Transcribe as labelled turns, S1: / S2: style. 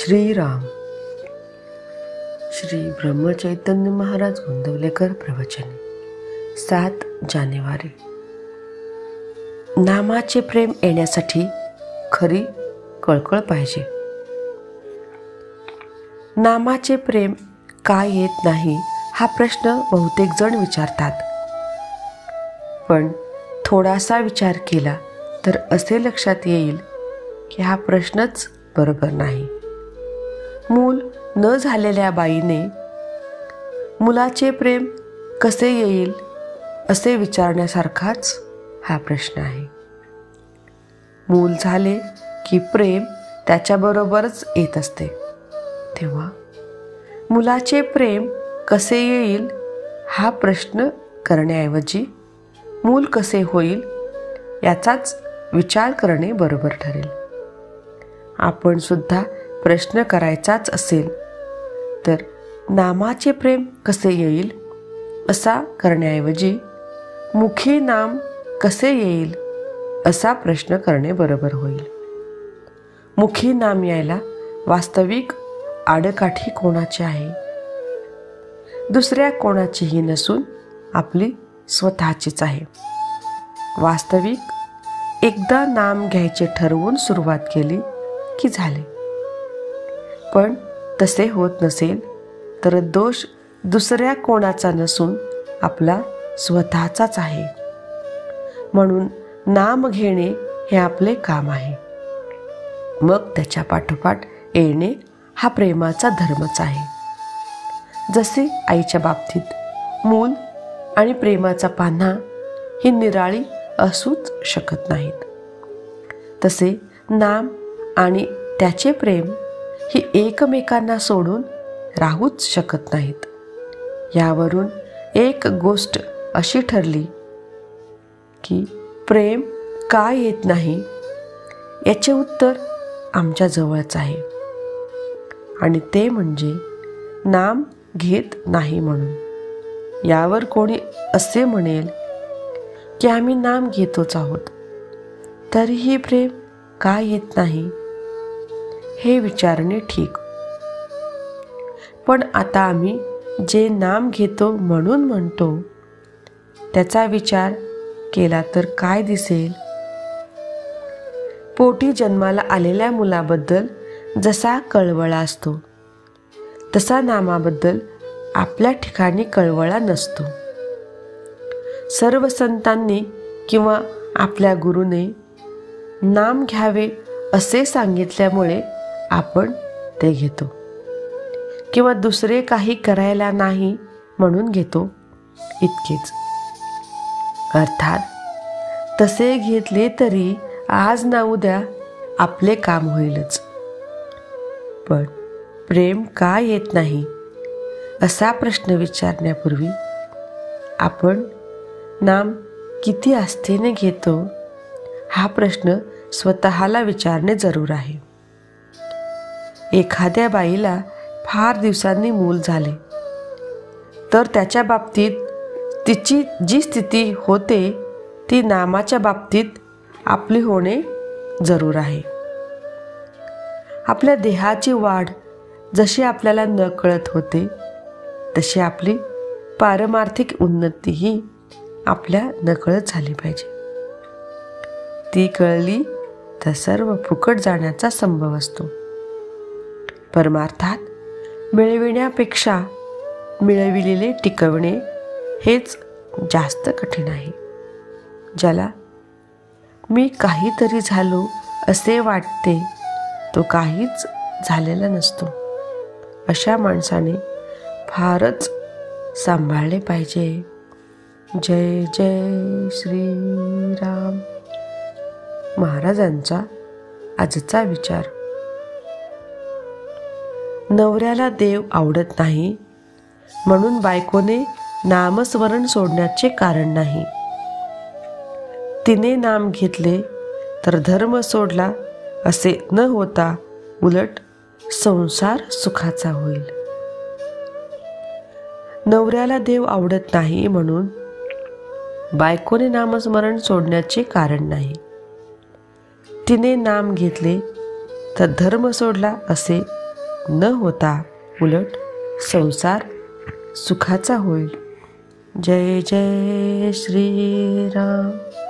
S1: श्रीराम. श्री ब्रह्मचैतन्य महाराज गोंदवलेकर प्रवचन. 7 जानेवारी. नामाचे प्रेम येण्यासाठी खरी कळकळ पाहिजे. नामाचे प्रेम का येत नाही हा प्रश्न बहुतेक जण विचारतात. पण थोडासा विचार केला तर असे लक्षात येईल की हा प्रश्नच बरोबर नाही. मूल न झालेल्या बाईने मुलाचे प्रेम कसे येईल असे विचारण्यासारखाच हा प्रश्न आहे. मूल झाले की प्रेम त्याच्याबरोबरच येत असते. तेव्हा मुलाचे प्रेम कसे येईल हा प्रश्न करण्याऐवजी मूल कसे होईल याचाच विचार करणे बरोबर ठरेल. आपण सुद्धा प्रश्न करायचाच असेल तर नामाचे प्रेम कसे येईल असा करण्याऐवजी मुखी नाम कसे येईल असा प्रश्न करणे बरोबर होईल. मुखी नाम यायला वास्तविक आडकाठी कोणाची आहे? दुसऱ्या कोणाचीही नसून आपली स्वतःचीच आहे. वास्तविक एकदा नाम घ्यायचे ठरवून सुरुवात केली की झाले. पण तसे होत नसेल तर दोष दुसऱ्या कोणाचा नसून आपला स्वतःचाच आहे. म्हणून नाम घेणे हे आपले काम आहे. मग त्याच्या पाठोपाठ येणे हा प्रेमाचा धर्मच आहे. जसे आईच्या बाबतीत मूल आणि प्रेमाचा पान्हा ही निराळी असूच शकत नाहीत, तसे नाम आणि त्याचे प्रेम ही एकमेकांना सोडून राहूच शकत नाहीत. यावरून एक गोष्ट अशी ठरली की प्रेम का येत नाही याचे उत्तर आमच्या जवळच आहे, आणि ते म्हणजे नाम घेत नाही म्हणून. यावर कोणी असे म्हणेल की आम्ही नाम घेतोच आहोत, तरीही प्रेम का येत नाही हे विचारणे ठीक. पण आता आम्ही जे नाम घेतो म्हणून म्हणतो त्याचा विचार केला तर काय दिसेल? पोटी जन्माला आलेल्या मुलाबद्दल जसा कळवळा असतो तसा नामाबद्दल आपल्या ठिकाणी कळवळा नसतो. सर्व संतांनी किंवा आपल्या गुरुने नाम घ्यावे असे सांगितल्यामुळे आपण ते घेतो, किंवा दुसरे काही करायला नाही म्हणून घेतो इतकेच. अर्थात तसे घेतले तरी आज ना उद्या आपले काम होईलच. पण प्रेम का येत नाही असा प्रश्न विचारण्यापूर्वी आपण नाम किती आस्थेने घेतो हा प्रश्न स्वतःला विचारणे जरूर आहे. एखाद्या बाईला फार दिवसांनी मूल झाले तर त्याच्या बाबतीत तिची जी स्थिती होते ती नामाच्या बाबतीत आपली होणे जरूर आहे. आपल्या देहाची वाढ जशी आपल्याला नकळत होते तशी आपली पारमार्थिक उन्नतीही आपल्या नकळत झाली पाहिजे. ती कळली तर सर्व फुकट जाण्याचा संभव असतो. परमार्थात मिळविण्यापेक्षा मिळविलेले टिकवणे हेच जास्त कठीण आहे. ज्याला मी काहीतरी झालो असे वाटते तो काहीच झालेला नसतो. अशा माणसाने फारच सांभाळले पाहिजे. जय जय श्रीराम. महाराजांचा आजचा विचार. नवऱ्याला देव आवडत नाही म्हणून बायकोने नामस्मरण सोडण्याचे कारण नाही. तिने नाम घेतले तर धर्म सोडला असे न होता उलट संसार सुखाचा होईल. नवऱ्याला देव आवडत नाही म्हणून बायकोने नामस्मरण सोडण्याचे कारण नाही. तिने नाम घेतले तर धर्म सोडला असे न होता उलट संसार सुखाचा होईल. जय जय श्रीराम.